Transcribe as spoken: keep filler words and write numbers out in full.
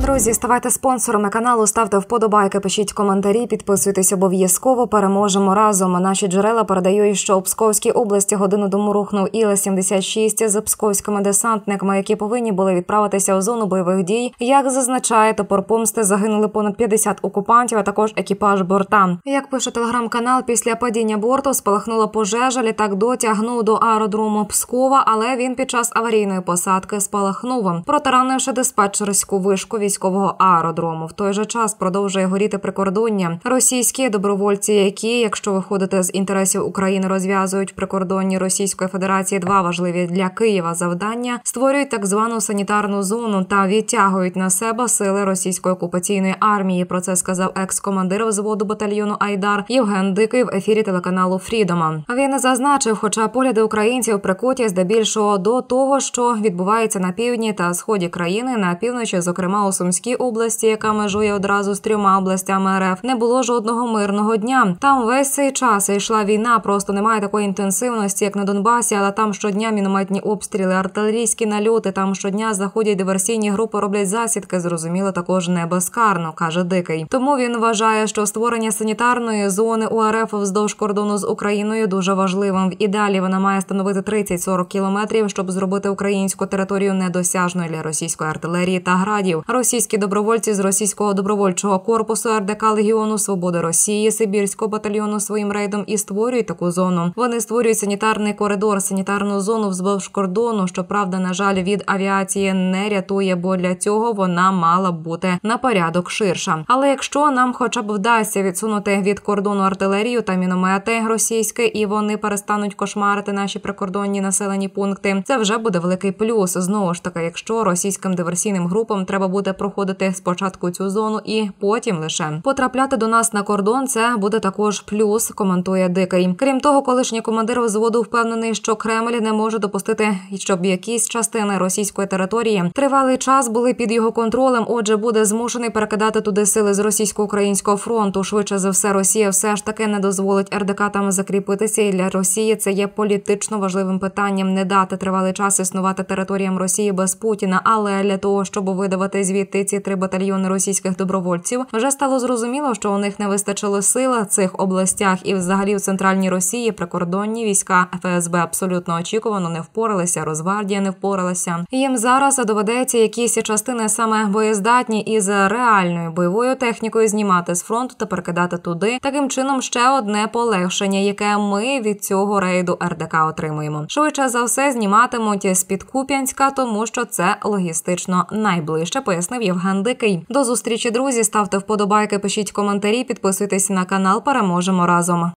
Друзі, ставайте спонсорами каналу, ставте вподобайки, пишіть коментарі, підписуйтесь обов'язково. Переможемо разом. Наші джерела передають, що у Псковській області годину тому рухнув Іл сімдесят шість з псковськими десантниками, які повинні були відправитися у зону бойових дій. Як зазначає топор помсти, загинули понад п'ятдесят окупантів, а також екіпаж борта. Як пише телеграм-канал, після падіння борту спалахнула пожежа, літак дотягнув до аеродрому Пскова, але він під час аварійної посадки спалахнув, протаранивши диспетчерську вишку військового аеродрому. В той же час продовжує горіти прикордоння. Російські добровольці, які, якщо виходити з інтересів України, розв'язують в прикордонні Російської Федерації два важливі для Києва завдання, створюють так звану санітарну зону та відтягують на себе сили російської окупаційної армії. Про це сказав екс-командир взводу батальйону Айдар Євген Дикий в ефірі телеканалу Фрідома. Він зазначив, хоча погляди українців прикуті здебільшого до того, що відбувається на півдні та сході країни, на півночі, зокрема у Сумській області, яка межує одразу з трьома областями РФ, не було жодного мирного дня. Там весь цей час йшла війна, просто немає такої інтенсивності, як на Донбасі, але там щодня мінометні обстріли, артилерійські нальоти, там щодня заходять диверсійні групи, роблять засідки, зрозуміло, також не безкарно, каже Дикий. Тому він вважає, що створення санітарної зони у РФ вздовж кордону з Україною дуже важливим. В ідеалі вона має становити тридцять-сорок кілометрів, щоб зробити українську територію недосяжною для російської артилерії та градів. Російські добровольці з російського добровольчого корпусу ар де ка Легіону Свободи Росії, Сибірського батальйону своїм рейдом і створюють таку зону. Вони створюють санітарний коридор, санітарну зону вздовж кордону, що, правда, на жаль, від авіації не рятує, бо для цього вона мала б бути на порядок ширша. Але якщо нам хоча б вдасться відсунути від кордону артилерію та міномети російські, і вони перестануть кошмарити наші прикордонні населені пункти, це вже буде великий плюс. Знову ж таки, якщо російським диверсійним групам треба буде проходити спочатку цю зону і потім лише потрапляти до нас на кордон, це буде також плюс, коментує Дикий. Крім того, колишній командир взводу впевнений, що Кремль не може допустити, щоб якісь частини російської території тривалий час були під його контролем, отже, буде змушений перекидати туди сили з російсько-українського фронту. Швидше за все, Росія все ж таки не дозволить ер де ка там закріпитися, і для Росії це є політично важливим питанням не дати тривалий час існувати територіям Росії без Путіна, але для того, щоб видавати звідти ці три батальйони російських добровольців, вже стало зрозуміло, що у них не вистачило сил в цих областях і взагалі в центральній Росії прикордонні війська еф ес бе абсолютно очікувано не впоралися, Росгвардія не впоралася. Їм зараз доведеться якісь частини саме боєздатні із реальною бойовою технікою знімати з фронту та перекидати туди. Таким чином ще одне полегшення, яке ми від цього рейду ер де ка отримуємо. Швидше за все зніматимуть з-під Куп'янська, тому що це логістично найближче, пояснив Євген Дикий. До зустрічі, друзі, ставте вподобайки, пишіть коментарі, підписуйтесь на канал, переможемо разом.